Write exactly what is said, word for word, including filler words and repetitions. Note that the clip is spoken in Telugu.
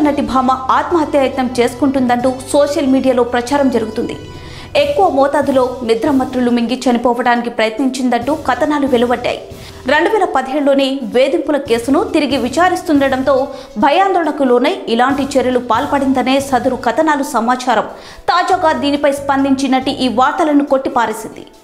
నటి భామ ఆత్మహత్యాయత్నం చేసుకుంటుందంటూ సోషల్ మీడియాలో ప్రచారం జరుగుతుంది. ఎక్కువ మోతాదులో నిద్రమత్తులు మింగి చనిపోవడానికి ప్రయత్నించిందంటూ కథనాలు వెలువడ్డాయి. రెండు వేల పదిహేడులోని వేధింపుల కేసును తిరిగి విచారిస్తుండటంతో భయాందోళనకు లోనై ఇలాంటి చర్యలు పాల్పడిందనే సదరు కథనాలు సమాచారం. తాజాగా దీనిపై స్పందించి నటి ఈ వార్తలను కొట్టిపారేసింది.